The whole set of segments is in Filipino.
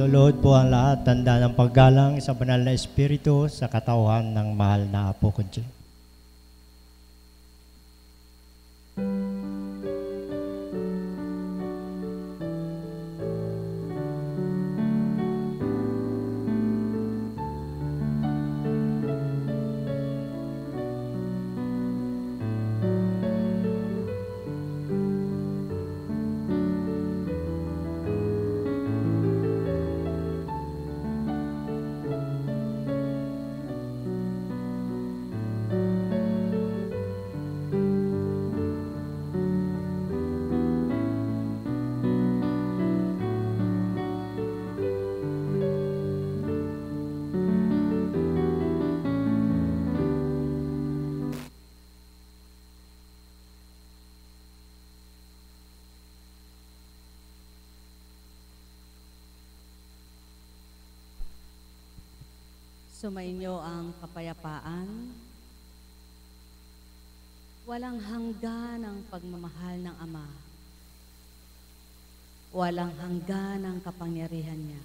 Luluhod po ang lahat, tanda ng paggalang sa banal na espiritu sa katauhan ng mahal na Apo ko Diyan. Sumainyo ang kapayapaan. Walang hanggan ang pagmamahal ng Ama. Walang hanggan ang kapangyarihan niya.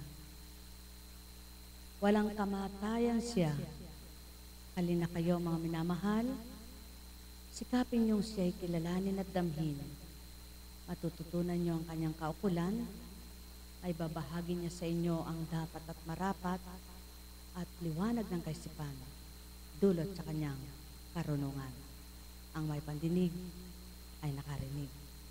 Walang kamatayan siya. Halina kayo mga minamahal, sikapin niyong siya'y kilalanin at damhin. Matututunan niyo ang kanyang kaukulan, ay babahagi niya sa inyo ang dapat at marapat at liwanag ng kaisipan, dulot sa kanyang karunungan. Ang may pandinig ay nakarinig.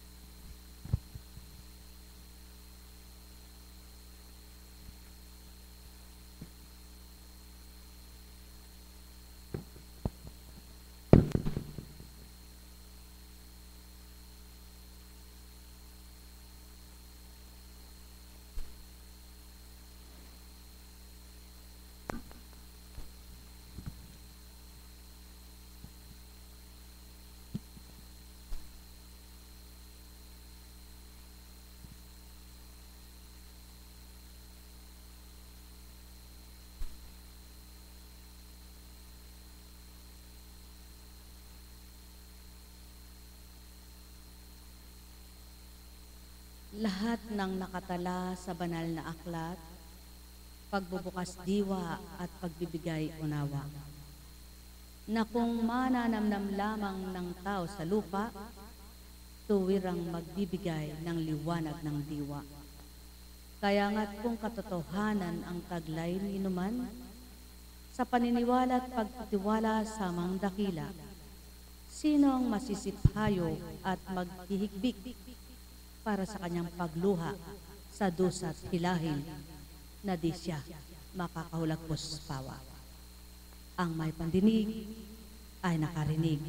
Lahat ng nakatala sa banal na aklat, pagbubukas diwa at pagbibigay unawa, na kung mananamnam lamang ng tao sa lupa, tuwirang magbibigay ng liwanag ng diwa. Kaya nga't kung katotohanan ang taglay ni inuman, sa paniniwala at pagtitiwala sa mga dakila, sino ang masisiphayo at maghihigbik para sa kanyang pagluha sa dusa at hilahin na di siya makakahulagpos pawa. Ang may pandinig ay nakarinig.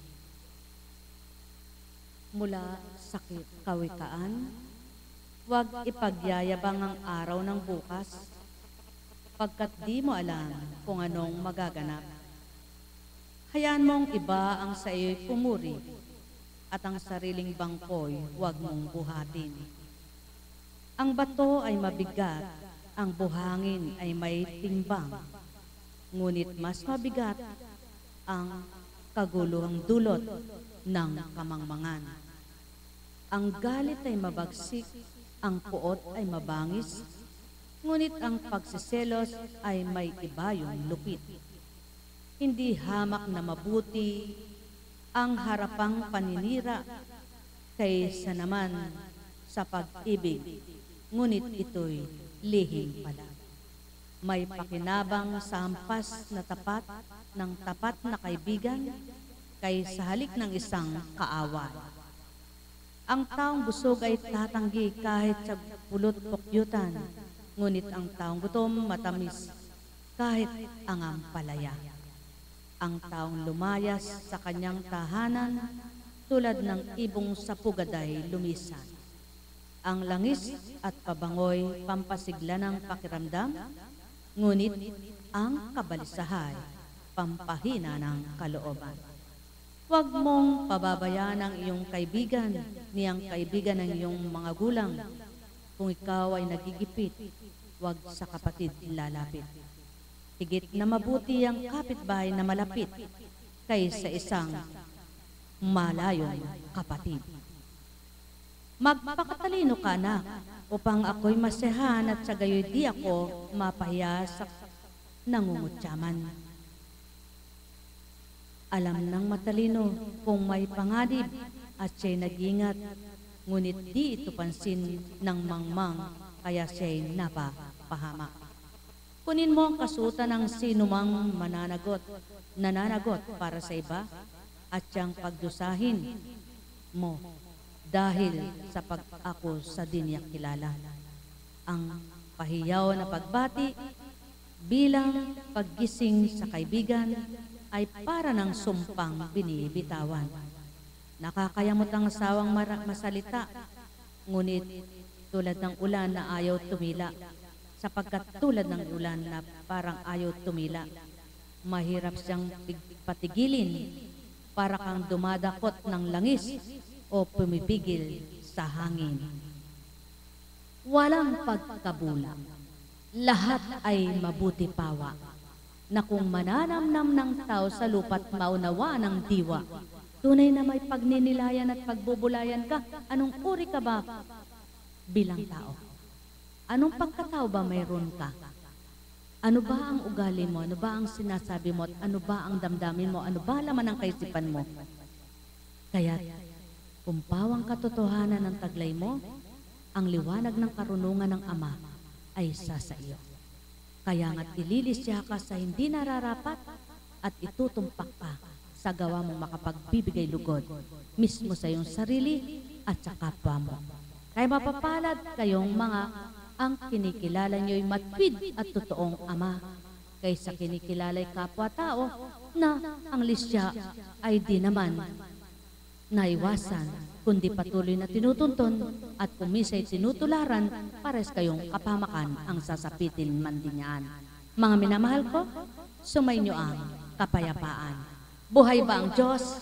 Mula sa kawikaan, huwag ipagyayabang ang araw ng bukas, pagkat di mo alam kung anong magaganap. Hayaan mong iba ang sa iyo'y pumuri, at ang sariling bangko'y huwag mong buhatin. Ang bato ay mabigat, ang buhangin ay may timbang, ngunit mas mabigat ang kaguluhang dulot ng kamangmangan. Ang galit ay mabagsik, ang puot ay mabangis, ngunit ang pagsiselos ay may ibayong lupit. Hindi hamak na mabuti ang harapang paninira kaysa naman sa pag-ibig, ngunit ito'y lihim pala. May pakinabang sa hampas na tapat ng tapat na kaibigan kaysa halik ng isang kaaway. Ang taong busog ay tatanggi kahit sa pulot pukyutan, ngunit ang taong gutom matamis kahit ang ampalaya. Ang taong lumayas sa kanyang tahanan tulad ng ibong sa pugaday lumisan. Ang langis at pabangoy pampasigla ng pakiramdam, ngunit ang kabalisahay pampahina ng kalooban. Huwag mong pababayaan ang iyong kaibigan, niyang kaibigan ng iyong mga gulang. Kung ikaw ay nagigipit, huwag sa kapatid lalapit. Higit na mabuti ang kapitbahay na malapit kaysa isang malayong kapatid. Magpakatalino ka, anak, upang ako'y masehan at sa gayoy di ako mapahiya sa nangungutyaman. Alam ng matalino kung may panganib at siya'y nag-ingat, ngunit di ito pansin ng mangmang, kaya siya'y napapahamak. Kunin mo ang kasutan ng sinumang nananagot para sa iba, at siyang pagdusahin mo dahil sa pag-ako sa dinyak kilala. Ang pahiyaw na pagbati bilang paggising sa kaibigan ay para ng sumpang binibitawan. Nakakayamot ang asawang masalita, ngunit tulad ng ulan na ayaw tumila, sapagkat tulad ng ulan na parang ayaw tumila, mahirap siyang patigilin, para kang dumadakot ng langis o pumipigil sa hangin. Walang pagkabulang, lahat ay mabuti pawa, na kung mananamnam ng tao sa lupa't maunawa ng diwa, tunay na may pagninilayan at pagbubulayan ka, anong uri ka ba bilang tao? Anong pagkatao ba mayroon ka? Ano ba ang ugali mo? Ano ba ang sinasabi mo? At ano ba ang damdamin mo? Ano ba laman ang kaisipan mo? Kaya, kung pawang katotohanan ng taglay mo, ang liwanag ng karunungan ng Ama ay isa sa iyo. Kaya nga't ililisya ka sa hindi nararapat at itutumpak ka sa gawa mong makapagbibigay lugod mismo sa iyong sarili at sa kapwa mo. Kaya mapapalad kayong mga ang kinikilala niyo'y matwid at totoong Ama, kaysa kinikilala'y kapwa-tao na ang lisya ay di naman naiwasan, kundi patuloy na tinutuntun at kumisa'y tinutularan, pares kayong kapamakan ang sasapitin man din yan. Mga minamahal ko, sumainyo ang kapayapaan. Buhay ba ang Diyos?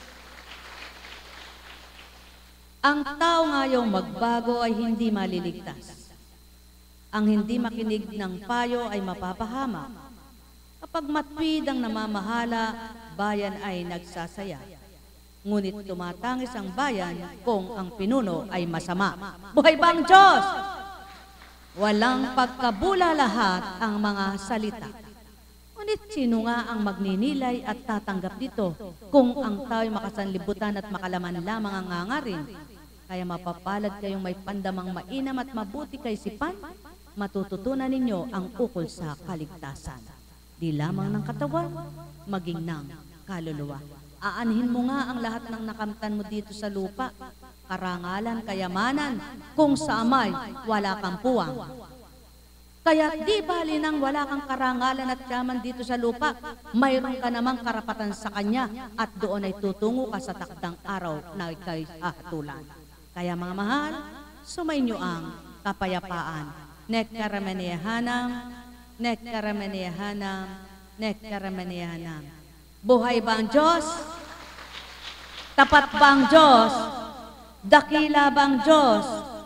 Ang tao ngayong magbago ay hindi maliligtas. Ang hindi makinig ng payo ay mapapahama. Kapag matwid ang namamahala, bayan ay nagsasaya. Ngunit tumatangis ang bayan kung ang pinuno ay masama. Buhay ba ang Diyos? Walang pagkabula lahat ang mga salita. Ngunit sino nga ang magninilay at tatanggap dito kung ang tao'y makasanlibutan at makalaman lamang ang ngangarin? Kaya mapapalad kayong may pandamang mainam at mabuti kaisipan, matututunan ninyo ang ukol sa kaligtasan. Di lamang ng katawan, maging ng kaluluwa. Aanhin mo nga ang lahat ng nakamtan mo dito sa lupa, karangalan, kayamanan, kung sa Amay wala kang puwang. Kaya di bali nang wala kang karangalan at yaman dito sa lupa, mayroon ka namang karapatan sa Kanya at doon ay tutungo ka sa takdang araw na ika'y hahatulan. Kaya mga mahal, sumainyo ang kapayapaan. Nek karamaniyahanam, nek karamaniyahanam, nek karamaniyahanam. Buhay ba ang Diyos? Tapat ba ang Diyos? Dakila ba ang Diyos?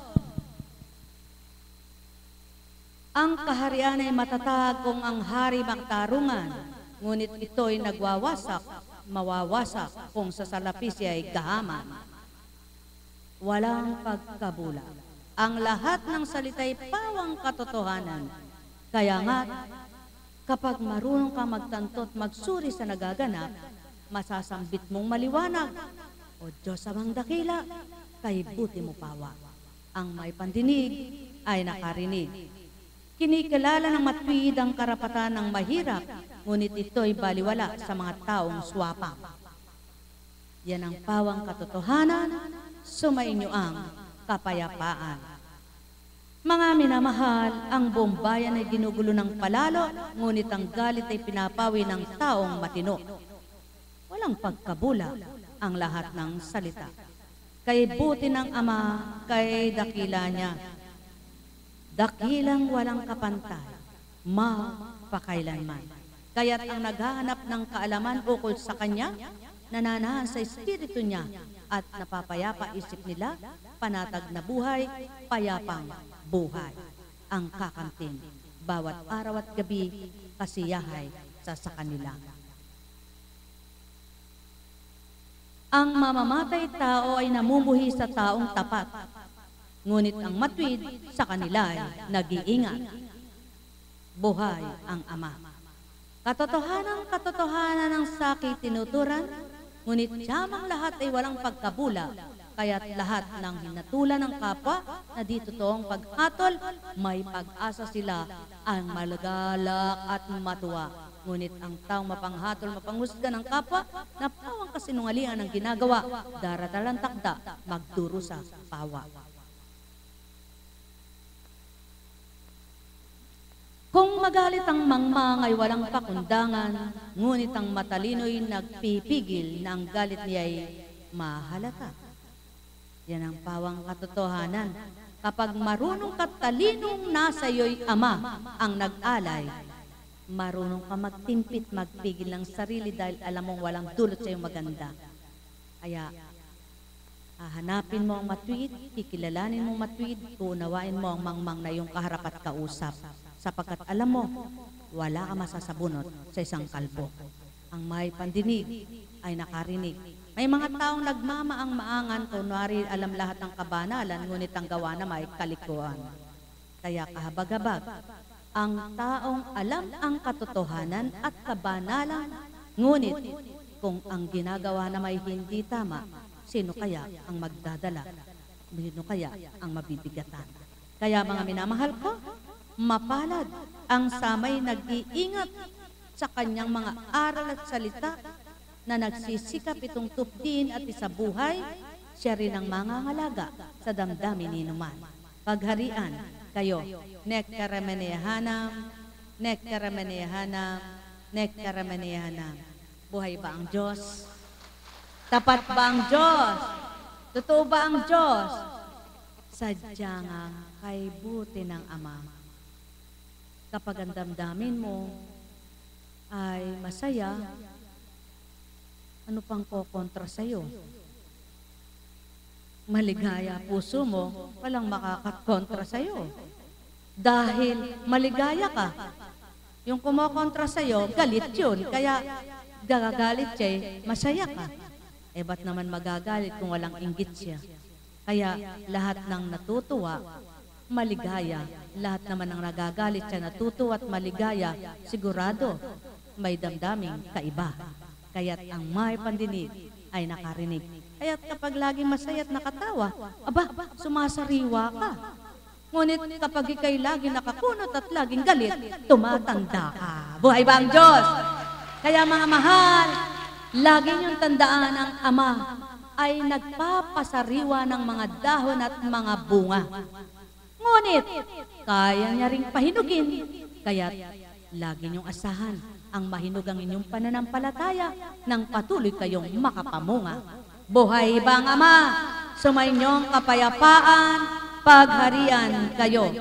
Ang kaharian ay matatag kung ang hari magtarungan, ngunit ito'y nagwawasak, mawawasak kung sa salapi siya ay gahaman. Walang pagkabulang. Ang lahat ng salita'y pawang katotohanan. Kaya nga, kapag marunong ka magtanto at magsuri sa nagaganap, masasambit mong maliwanag. O Diyos amang dakila, kay buti mo pawa. Ang may pandinig ay nakarinig. Kinikilala ng matwid ang karapatan ng mahirap, ngunit ito'y baliwala sa mga taong swapang. Yan ang pawang katotohanan, sumainyo ang kapayapaan. Mga minamahal, ang buong bayan ay ginugulo ng palalo, ngunit ang galit ay pinapawi ng taong matino. Walang pagkabula ang lahat ng salita. Kay buti ng Ama, kay dakila niya. Dakilang walang kapantay, mapakailanman. Kaya't ang naghahanap ng kaalaman ukol sa Kanya, nananahan sa espiritu niya at napapayapa isip nila, panatag na buhay, payapang buhay. Ang kakamtin, bawat araw at gabi, kasiyahay sa kanila. Ang mamamatay tao ay namumuhi sa taong tapat. ngunit ang matuwid sa kanila ay nag-iingat. Buhay ang Ama. Katotohanan ng sakit tinuturan, ngunit siyamang lahat ay walang pagkabula, kaya't lahat ng hinatulan ng kapwa na di totoong paghatol, may pag-asa sila ang malagalak at matuwa. Ngunit ang taong mapanghatol, mapanghusga ng kapwa, na pawang kasinungalingan ang ginagawa, daratalang takda, magdurusa pawa. Kung magalit ang mangmang ay walang pakundangan, ngunit ang matalino'y nagpipigil na ang galit niya ay mahalata. Yan ang pawang katotohanan. Kapag marunong ka talinong nasa iyo'y Ama ang nag-alay, marunong ka magtimpit, magpigil ng sarili dahil alam mong walang dulot sa iyong maganda. Kaya, hahanapin mo ang matuwid, kikilalanin mo matuwid, uunawain mo ang mangmang na iyong kaharap at kausap. Sapagkat alam mo, wala ka masasabunot sa isang kalbo. Ang may pandinig ay nakarinig. May mga taong nagmamaang-maangan, kunwari alam lahat ng kabanalan, ngunit ang gawa na may kalikuan. Kaya kahabag-habag, ang taong alam ang katotohanan at kabanalan, ngunit kung ang ginagawa na may hindi tama, sino kaya ang magdadala? Sino kaya ang mabibigatan? Kaya mga minamahal ko, mapalad ang samay nag-iingat sa kanyang mga aral at salita na nagsisikap itong tupdin at isabuhay, siya rin ang mangangalaga sa damdamin ni Numan. Pagharian kayo, nektaramenehanam, nektaramenehanam, nektaramenehanam. Buhay ba ang Diyos? Tapat ba ang Diyos? Totoo ba ang Diyos? Sadya nga kay buti ng Ama. Kapag ang damdamin mo ay masaya, ano pang kokontra sa'yo? Maligaya puso mo, walang makakakontra sa'yo. Dahil maligaya ka. Yung kumokontra sa'yo, galit yun. Kaya gagagalit siya, masaya ka. Eh ba't naman magagalit kung walang inggit siya? Kaya lahat ng natutuwa, maligaya. Lahat naman ng nagagalit siya, natutuwa at maligaya, sigurado may damdaming kaiba. Kaya't ang may pandinig ay nakarinig. Kaya't kapag laging masaya at nakatawa, aba, sumasariwa ka. Ngunit kapag ikay laging nakakunot at laging galit, tumatanda ka. Buhay ba ang Diyos? Kaya mga mahal, lagi niyong tandaan ang Ama ay nagpapasariwa ng mga dahon at mga bunga. Ngunit, kaya niya ring pahinugin, kaya't lagi niyong asahan ang mahinog ang inyong pananampalataya nang patuloy kayong makapamunga. Buhay ba ang Ama? Sumainyong kapayapaan, pagharian kayo.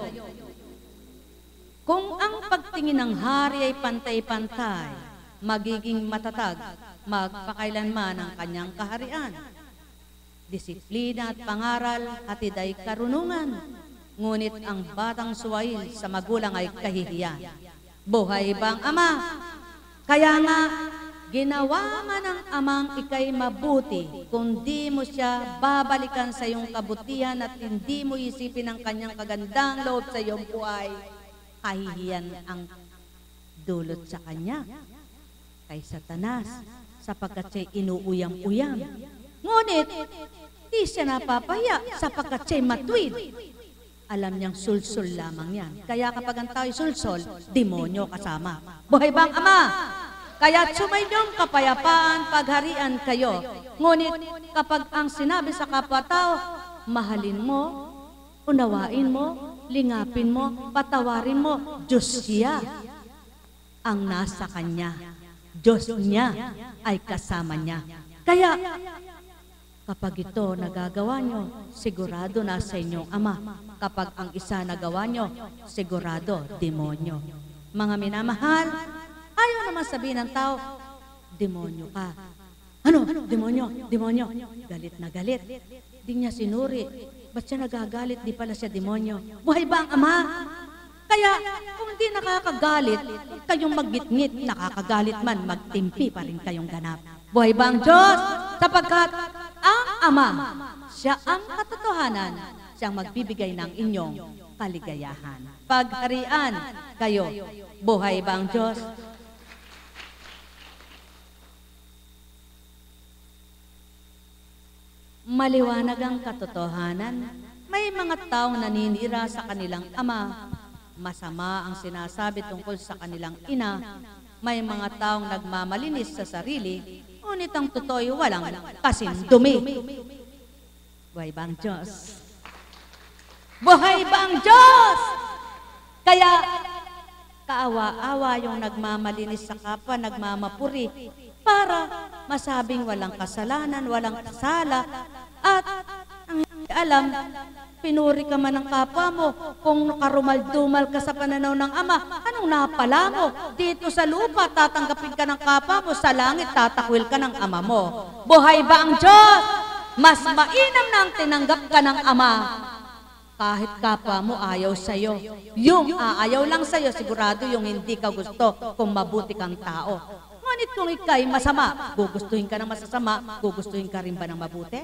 Kung ang pagtingin ng hari ay pantay-pantay, magiging matatag, magpakailanman ang kanyang kaharian. Disiplina at pangaral, hatid ay karunungan. Ngunit ang batang suwail sa magulang ay kahihiyan. Buhay ba ang Ama? Kaya nga, ginawa nga ng Amang ikay mabuti kung di mo siya babalikan sa iyong kabutihan at hindi mo isipin ang kanyang kagandang loob sa iyong buhay. Kahihiyan ang dulot sa kanya kay Satanas sapagkat siya'y inuuyam-uyam. Ngunit, di siya napapahiya sapagkat siya'y matuwid. Alam niyang sulsul lamang yan. Kaya kapag ang tao'y sulsul, demonyo kasama. Buhay ba ang Ama? Kaya sumainyong kapayapaan, pagharian kayo. Ngunit kapag ang sinabi sa kapwa-tao, mahalin mo, unawain mo, lingapin mo, patawarin mo, Diyos siya ang nasa kanya. Diyos niya ay kasama niya. Kaya kapag ito nagagawa nyo, sigurado nasa inyong Ama. Kapag ang isa nagawa nyo, sigurado, demonyo. Mga minamahal, ayaw naman sabihin ng tao, demonyo ka. Ano? Demonyo? Demonyo? Galit na galit. Di niya sinuri. Ba't siya nagagalit? Di pala siya demonyo. Buhay ba ang Ama? Kaya kung di nakakagalit, kayong maggitngit, nakakagalit man, magtimpi pa rin kayong ganap. Buhay ba ang Diyos? Sapagkat ang Ama, siya ang katotohanan, siyang magbibigay ng inyong kaligayahan. Pagharian kayo. Buhay ba ang Diyos? Maliwanag ang katotohanan. May mga taong naninira sa kanilang ama. Masama ang sinasabi tungkol sa kanilang ina. May mga taong nagmamalinis sa sarili. Ngunit ang totoo'y walang kasindumi. Buhay ba ang Diyos? Buhay ba ang Diyos? Kaya kaawa-awa yung nagmamalinis sa kapwa, nagmamapuri, para masabing walang kasalanan, walang kasala, at ang alam, pinuri ka man ng kapwa mo, kung karumal-dumal ka sa pananaw ng Ama, anong napala mo? Dito sa lupa, tatanggapin ka ng kapwa mo, sa langit, tatakwil ka ng Ama mo. Buhay ba ang Diyos? Mas mainam na ang tinanggap ka ng Ama, kahit kapwa mo ayaw sa'yo. Yung aayaw lang sa'yo, sigurado yung hindi ka gusto kung mabuti kang tao. Ngunit kung ika'y masama, gugustuhin ka ng masasama, gugustuhin ka rin ba ng mabuti?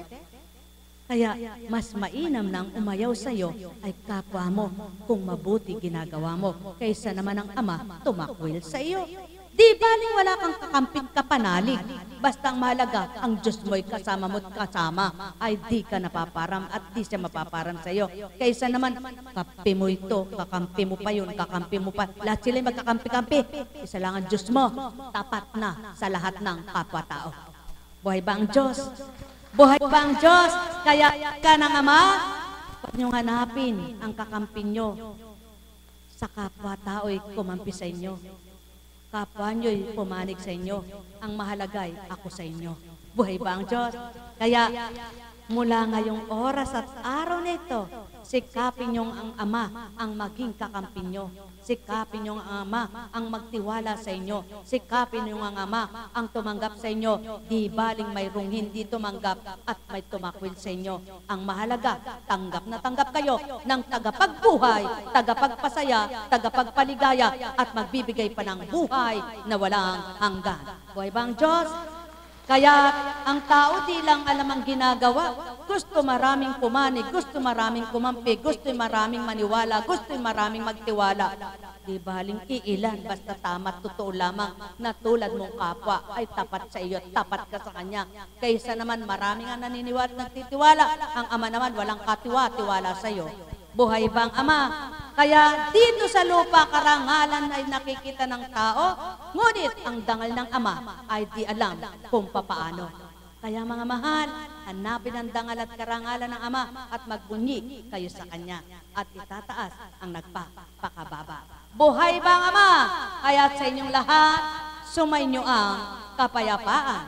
Kaya mas mainam nang umayaw sa'yo ay kapwa mo kung mabuti ginagawa mo, kaysa naman ang Ama tumakwil sa iyo. Di baling wala kang kakamping kapanalig. Basta ang mahalaga, ang Diyos mo'y kasama mo't kasama, ay di ka napaparam at di siya mapaparam sa iyo. Kaysa naman, kakampi mo ito, kakampi mo pa yun, kakampi mo pa. Lahat sila'y magkakampi-kampi. Isa lang ang Diyos mo, tapat na sa lahat ng kapwa-tao. Buhay ba ang Diyos? Buhay ba ang Diyos? Kaya ka ng Ama, huwag niyong hanapin ang kakampi niyo sa kapwa-tao'y kumampi sa inyo. Kapwa nyo'y pumanig sa inyo. Ang mahalagay, ako sa inyo. Buhay ba ang Diyos? Kaya, mula ngayong oras at araw na ito, sikapin niyong ang Ama ang maging kakampi nyo. Sikapin niyong ang Ama ang magtiwala sa inyo. Sikapin niyong ang Ama ang tumanggap sa inyo. Di baling mayroong hindi tumanggap at may tumakwil sa inyo. Ang mahalaga, tanggap na tanggap kayo ng tagapagbuhay, tagapagpasaya, tagapagpaligaya, at magbibigay pa ng buhay na walang hanggan. Buhay ba ang Diyos? Kaya ang tao di lang alam ang ginagawa. Gusto maraming pumanig, gusto maraming kumampi, gusto maraming maniwala, gusto maraming magtiwala. Di baling iilan, basta tama at totoo lamang na tulad mong kapwa ay tapat sa iyo, tapat ka sa kanya. Kaysa naman maraming ang naniniwala at nagtitiwala, ang Ama naman walang katiwa-tiwala sa iyo. Buhay bang Ama? Kaya dito sa lupa, karangalan ay nakikita ng tao, ngunit ang dangal ng Ama ay di alam kung papaano. Kaya mga mahal, hanapin ang dangal at karangalan ng Ama at magbunyi kayo sa Kanya at itataas ang nagpapakababa. Buhay bang Ama? Kaya sa inyong lahat, sumainyo ang kapayapaan.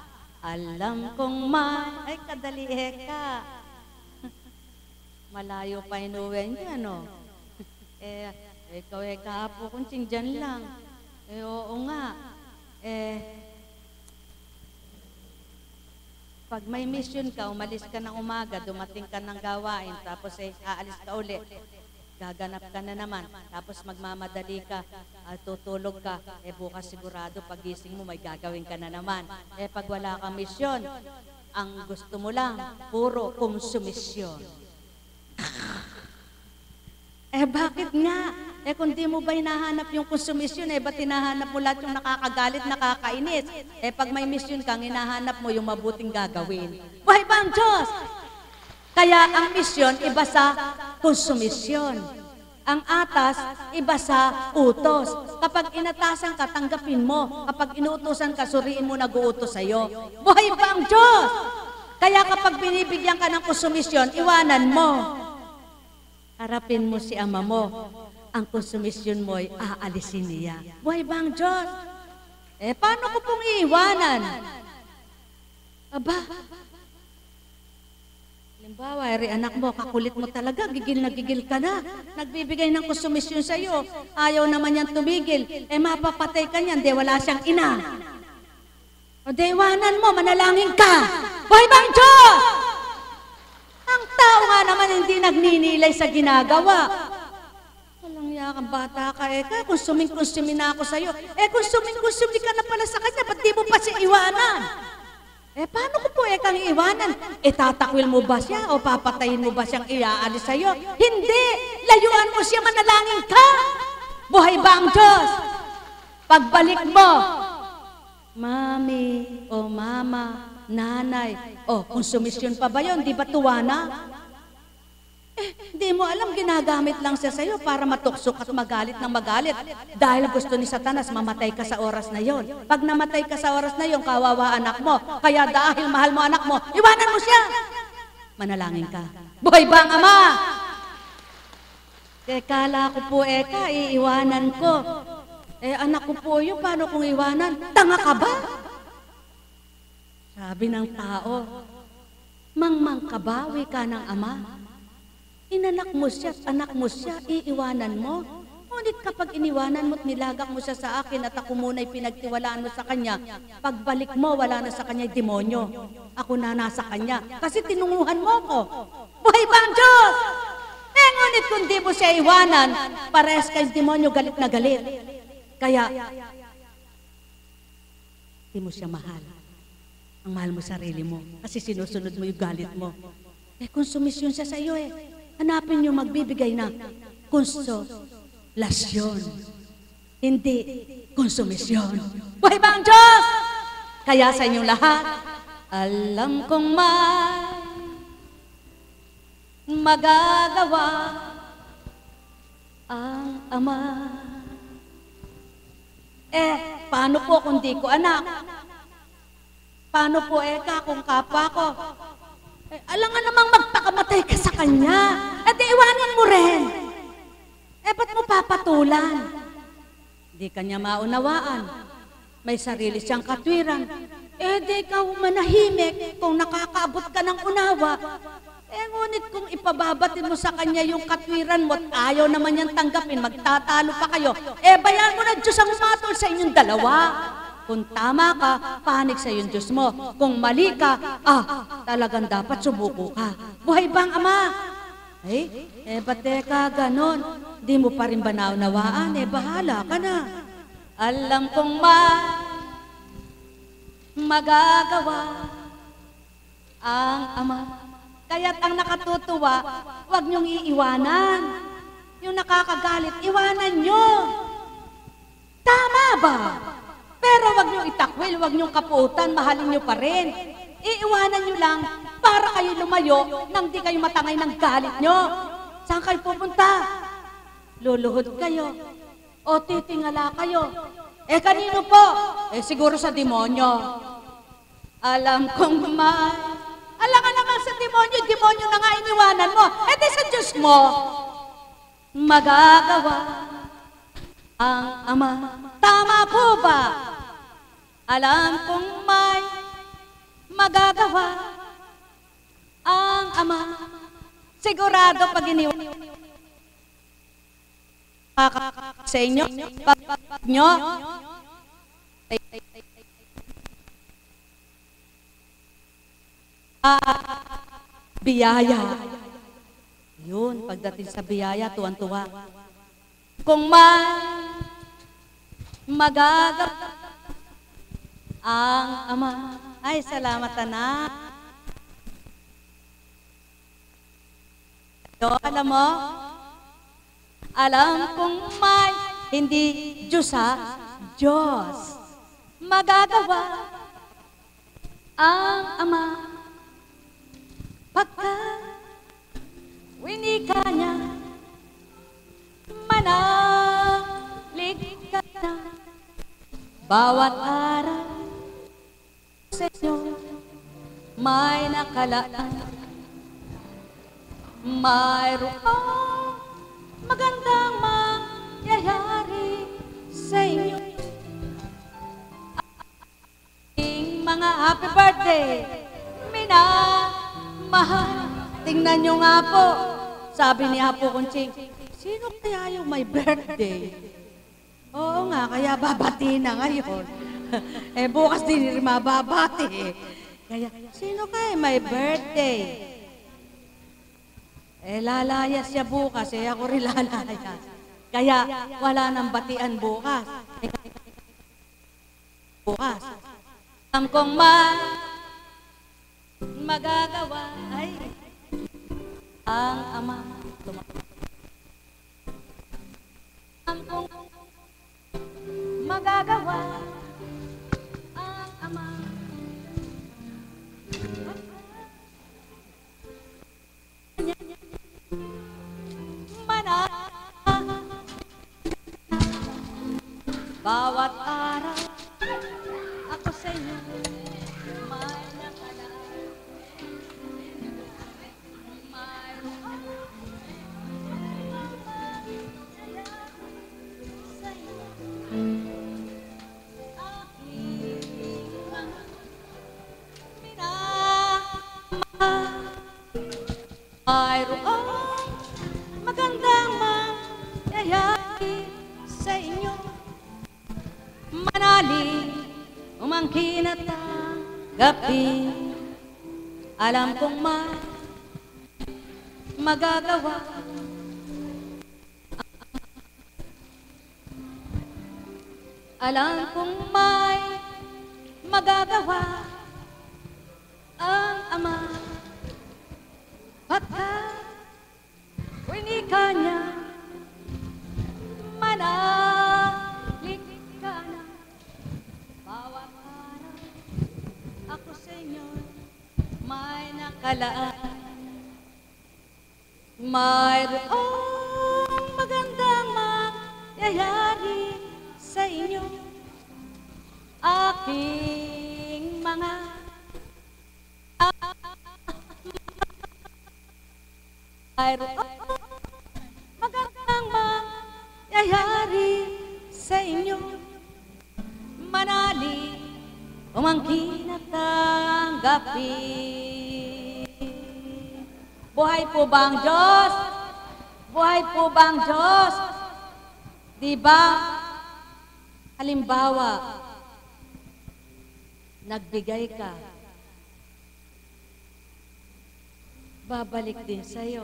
Alam kong ay kadali ka. Malayo pa inuwi niya, no? Ikaw kapo kung dyan lang. Oo nga. Pag may mission ka, umalis ka ng umaga, dumating ka ng gawain, tapos aalis ka uli. Gaganap ka na naman, tapos magmamadali ka, tutulog ka, bukas sigurado pagising mo may gagawin ka na naman. Pag wala kang mission, ang gusto mo lang, puro konsumisyon. Bakit nga? Kung di mo ba hinahanap yung konsumisyon, ba't hinahanap mo lahat yung nakakagalit, nakakainis? Pag may mission kang, hinahanap mo yung mabuting gagawin. Buhay ba ang Diyos? Kaya ang misyon, iba sa konsumisyon. Ang atas, iba sa utos. Kapag inatasan ka, tanggapin mo. Kapag inuutosan ka, suriin mo nag-uutos sa'yo. Buhay ba ang Diyos? Kaya kapag binibigyan ka ng konsumisyon, iwanan mo. Harapin mo si Ama mo. Ang konsumisyon mo ay aalisin niya. Buhay ba ang Diyos? Paano ko pong iiwanan? Aba, halimbawa, anak mo, kakulit mo talaga, gigil na gigil ka na. Nagbibigay ng konsumisyon sa iyo. Ayaw naman yan tumigil. Mapapatay ka niyan, wala siyang ina. O iwanan mo, manalangin ka. Buhay ba ang Diyos? Ang tao nga naman hindi nagninilay sa ginagawa. Walang yakang bata ka, konsuming-konsumin na ako sa'yo. Konsuming-konsumi ka na pala sa kanya, ba't di mo pa siya iwanan? Paano ko po kang iiwanan? Tatakwil mo ba siya o papatayin mo ba siyang iaalis sa'yo? Hindi! Layuan mo siya, manalangin ka! Buhay ba ang Diyos? Pagbalik mo, Mami o Mama, Nanay, kung sumisyon pa ba yun, di ba tuwa na? Di mo alam, ginagamit lang siya sa'yo para matuksok at magalit ng magalit. Dahil gusto ni Satanas, mamatay ka sa oras na yon. Pag namatay ka sa oras na yon, kawawa anak mo. Kaya dahil mahal mo anak mo, iwanan mo siya. Manalangin ka. Buhay ba ang Ama? Kala ko po, iiwanan ko. Anak ko po yun, paano kung iwanan? Tanga ka ba? Sabi ng tao, mangmang kabawi ka ng Ama. Inanak mo siya at anak mo siya, iiwanan mo. Ngunit kapag iniwanan mo at nilagak mo siya sa akin at ako muna'y pinagtiwalaan mo sa kanya, pagbalik mo, wala na sa kanya'y demonyo. Ako na nasa kanya kasi tinunguhan mo ko. Buhay ba ang Diyos? Ngunit kung di mo siya iwanan, parehas kayong demonyo, galit na galit. Kaya, di mo siya mahal. Ang mahal mo sarili mo kasi sinusunod mo yung galit mo. Kung sumisyon siya sa iyo hanapin niyo magbibigay na konsolasyon, hindi konsumisyon. Buhay ba ang Diyos? Kaya sa inyong lahat, alam kong may magagawa ang Ama. Paano po kung di ko anak? Paano po kung kapwa ko? Alam nga namang magpakamatay ka sa kanya. Di iwanan mo rin. Ba't mo papatulan? Di kanya maunawaan. May sarili siyang katwiran. Di ikaw manahimik kung nakakaabot ka ng unawa. Ngunit kung ipababatin mo sa kanya yung katwiran mo at ayaw naman niyang tanggapin, magtatalo pa kayo, bayan mo na Diyos ang umatol sa inyong dalawa. Kung tama ka, panig sa yung Diyos mo. Kung mali ka, talagang dapat subuko ka. Buhay bang Ama? Ba't ka ganon? Di mo pa rin ba naunawaan? Bahala ka na. Alam kong magagawa ang Ama. Kaya't ang nakatutuwa, huwag niyong iiwanan. Yung nakakagalit, iwanan niyo. Tama ba? Pero wag niyong itakwil, wag niyong kaputan, mahalin niyo pa rin. Iiwanan niyo lang para kayo lumayo nang di kayo matangay ng galit niyo. Saan kayo pupunta? Luluhod kayo o titingala kayo. Kanino po? Siguro sa demonyo. Alam kong alam ka naman sa demonyo, demonyo na nga iniwanan mo. Di sa Diyos mo, magagawa ang Ama. Tama po ba? Alam kong may magagawa ang Ama. Sigurado pag iniwan sa inyo, pag nyo, biyaya. Yun, pagdating sa biyaya, tuwan-tuwa. Kung may magagawa ang Ama. Ay, salamat anak. Alam mo, alam kong may hindi Diyos Diyos. Magagawa ang Ama. Pagka winika niya, manalig ka na. Bawat araw sa inyo may nakalaan. Mayroong magandang mangyayari sa inyo. Ating mga happy birthday, minamahal. Tingnan nyo nga po, sabi ni Apo Kunching, sino kaya yung may birthday? Oo nga, kaya babati na ngayon. Bukas din rin mababati. Kaya, sino kaya may birthday? Lalayas siya bukas, ako rin lalayas. Kaya, wala nang batian bukas. Bukas. Alam kong magagawa ay ang Ama. Alam kong magagawa ang Ama. Bawat araw ako sa inyo may nakalaan, sa inyo aking mga minamahal. Mayroong magandang mangyayari sa inyo. Manalig, umangkin at tanggapin. Alam kong magagawa. Alam kong may magagawa ang Ama. Pagkat winika niya, manalig ka na. Bawat araw ako sa inyo may nakalaan. Mayroong magandang mangyayari sa inyo. Aking mga mayroong magandang mangyayari sa inyo. Manalig, umangkin at tanggapin. Buhay po ba ang Diyos? Buhay po ba ang Diyos? Diba? Halimbawa, nagbigay ka, babalik din sa'yo.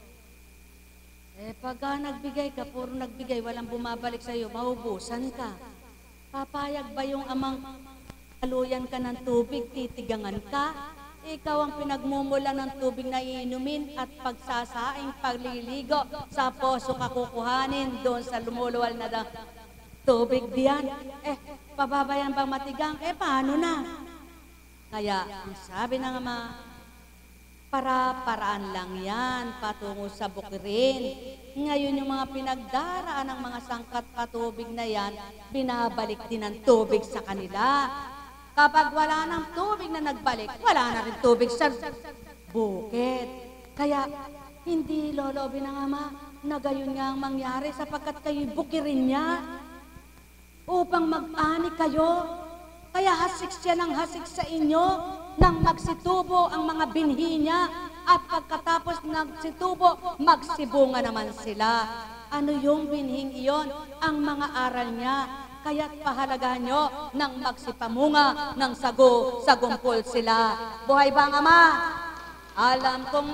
Pagka nagbigay ka, puro nagbigay, walang bumabalik sa'yo, maubusan ka. Papayag ba yung Amang haluyan ka ng tubig, titigangan ka? Ikaw ang pinagmumula ng tubig na iinumin at pagsasaing, pagliligo, sa poso ka kukuhanin, doon sa lumuluwal na tubig diyan. Pababayan bang matigang? Paano na? Kaya, ang sabi ng Ama, para-paraan lang yan, patungo sa bukirin. Ngayon yung mga pinagdaraan ng mga sangkat patubig na yan, binabalik din ang tubig sa kanila. Kapag wala ng tubig na nagbalik, wala na rin tubig sa bukid. Kaya, hindi lolobin ng Ama na gayon nga ang mangyari sapagkat kayo'y bukirin niya upang mag-ani kayo. Kaya hasik siya ng hasik sa inyo nang magsitubo ang mga binhi niya at pagkatapos nagsitubo, magsibunga naman sila. Ano yung binhing iyon? Ang mga aral niya. Kaya't pahalagahan nyo nang magsipamunga ng sagumpol sila. Buhay ba ang Ama? Alam kong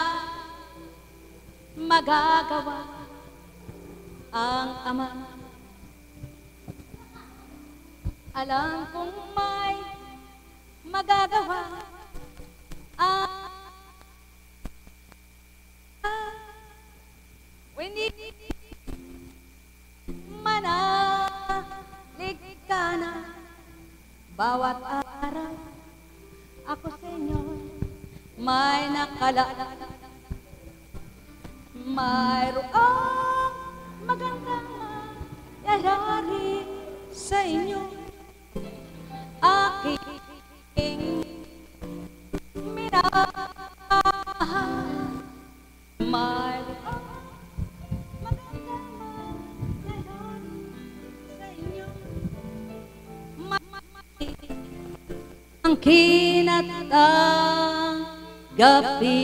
magagawa ang Ama. Alam kong may magagawa ang manalig ka na. Bawat araw ako sa inyo may nakalaan. Mayroong magandang mangyayari sa inyo. Aking minamahal. Mayroong magandang mangyayari sa inyo. Ang kinatanggapi.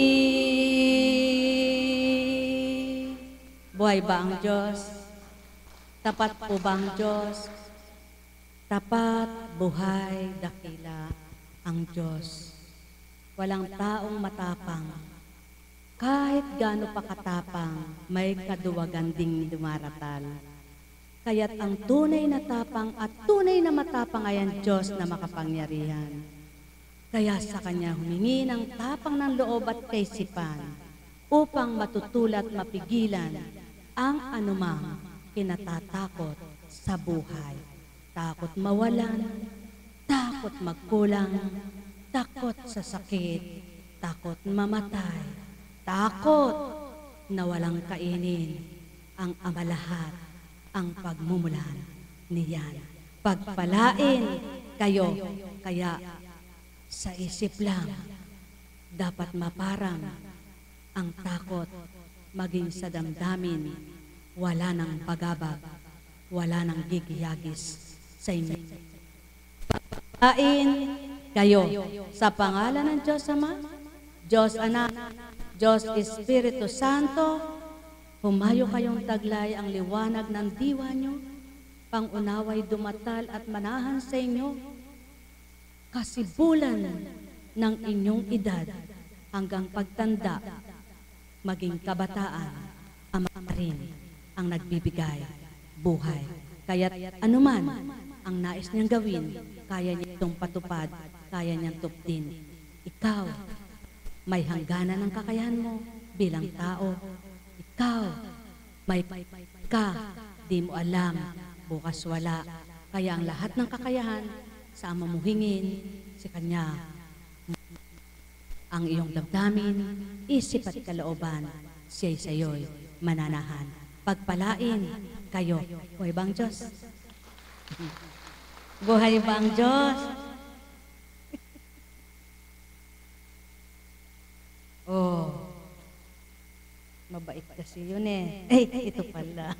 Buhay ba ang Diyos? Tapat po ba ang Diyos? Tapat, buhay, dakila ang Diyos. Walang taong matapang. Kahit gaano pa katapang, may kaduwagan ding dumaratal. Kaya't ang tunay na tapang at tunay na matapang ay ang Diyos na makapangyarihan. Kaya sa kanya humingi ng tapang ng loob at kaisipan upang matutulad mapigilan ang anumang kinatatakot sa buhay. Takot mawalan, takot magkulang, takot sa sakit, takot mamatay, takot na walang kainin, ang amalahat, ang pagmumulan niyan. Pagpalain kayo, kaya sa isip lang dapat maparang ang takot maging sa damdamin, wala nang pagabag, wala nang gigiyagis sa inyo. Pagpalain kayo sa pangalan ng Diyos Ama, Diyos Anak, Diyos Espiritu Santo, humayo kayong taglay ang liwanag ng diwa nyo, pangunaway dumatal at manahan sa inyo, kasibulan ng inyong edad hanggang pagtanda, maging kabataan, Ama rin ang nagbibigay buhay. Kaya't anuman ang nais niyang gawin, kaya niya itong patupad, kaya niyang tuptin. Ikaw, may hangganan ng kakayahan mo bilang tao. Ikaw, may ka, di mo alam, bukas wala. Kaya ang lahat ng kakayahan, sa Ama mo hingin, si Kanya. Ang iyong damdamin, isip at kalooban, siya'y sa'yo'y mananahan. Pagpalain kayo. Buhay ba ang Diyos? Buhay ba ang Diyos? Oh, mabait kasi yun eh. Ito pala.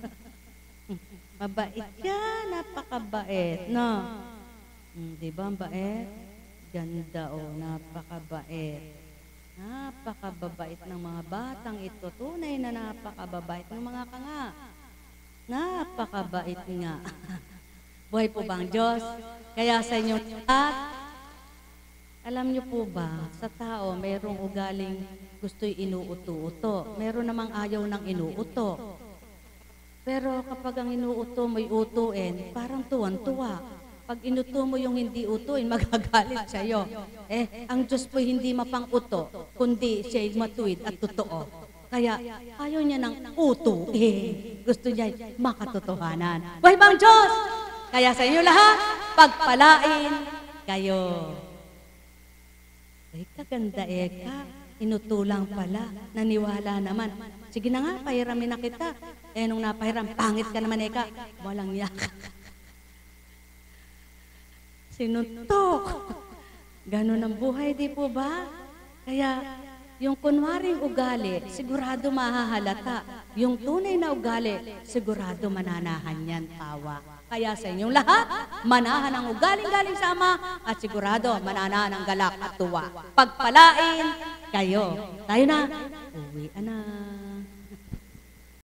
Mabait yan, napakabait, no? Di ba ang bait? Ganda napakabait. Napakababait ng mga batang ito. Tunay na napakababait ng mga kanga. Napakabait nga. Buhay po ba ang Diyos? Kaya sa inyong lahat, alam niyo po ba, sa tao, mayroong ugaling gusto'y inuuto-uto. Meron namang ayaw ng inuuto. Pero kapag ang inuuto mo'y utuin, parang tuwan-tuwa. Pag inuto mo yung hindi utuin, magagalit sa'yo. Ang Diyos po'y hindi mapang-uto, kundi siya'y matuwid at totoo. Kaya ayaw niya ng uto. Gusto niya makatotohanan. Buhay bang Diyos? Kaya sa inyo lahat, pagpalain kayo. Ay, kaganda ka. Inutulang pala. Naniwala naman. Sige na nga, pahiramin na kita. Nung napahiram, pangit ka naman, Eka. Walang yak. Sinuntok. Ganon ang buhay, di po ba? Kaya, yung kunwaring ugali, sigurado mahahalata. Yung tunay na ugali, sigurado mananahan yan, tawa. Kaya sa inyong lahat, manahan ang ugaling-galing sa Ama at sigurado mananahan ang galak at tuwa. Pagpalain kayo. Tayo na. Uwi na.